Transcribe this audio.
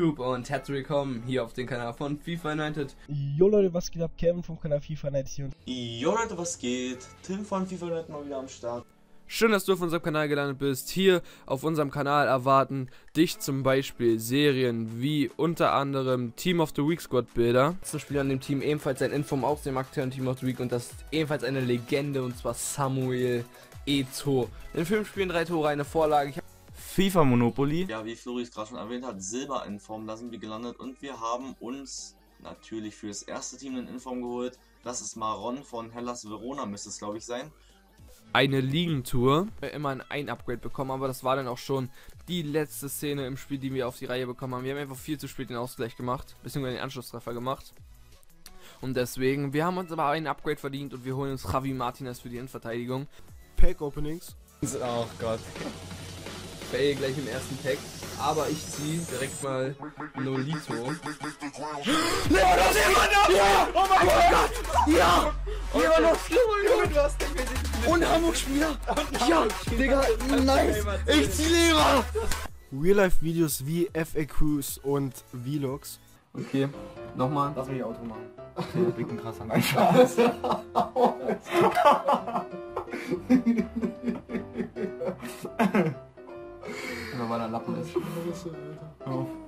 Und herzlich willkommen hier auf dem Kanal von FIFA United. Jo Leute, was geht ab? Kevin vom Kanal FIFA United hier. Jo Leute, was geht? Tim von FIFA United mal wieder am Start. Schön, dass du auf unserem Kanal gelandet bist. Hier auf unserem Kanal erwarten dich zum Beispiel Serien wie unter anderem Team of the Week Squad Bilder. Zum Spiel an dem Team ebenfalls ein Info aus dem aktuellen Team of the Week und das ist ebenfalls eine Legende und zwar Samuel Eto'o. In 5 Spielen 3 Tore, eine Vorlage. FIFA Monopoly. Ja, wie Flori es gerade schon erwähnt hat, Silber in Form, da sind wir gelandet und wir haben uns natürlich für das erste Team einen Inform geholt. Das ist Maron von Hellas Verona, müsste es glaube ich sein. Eine Ligentour. Immer ein Upgrade bekommen, aber das war dann auch schon die letzte Szene im Spiel, die wir auf die Reihe bekommen haben. Wir haben einfach viel zu spät den Ausgleich gemacht, beziehungsweise den Anschlusstreffer gemacht. Und deswegen, wir haben uns aber ein Upgrade verdient und wir holen uns Javi Martinez für die Innenverteidigung. Pack Openings. Oh Gott. Fail gleich im ersten Pack, aber ich ziehe direkt mal Nolito. Ja! Oh mein Gott! Ja! Und Hamburg-Spieler! Ja! Digga, nice! Ich zieh Lehrer! Real-Life-Videos wie FAQs und Vlogs. Okay, nochmal. Lass mich Auto machen. Okay, der blickt ein krasser. Nein, Spaß. Weil er Lappen ist. Oh.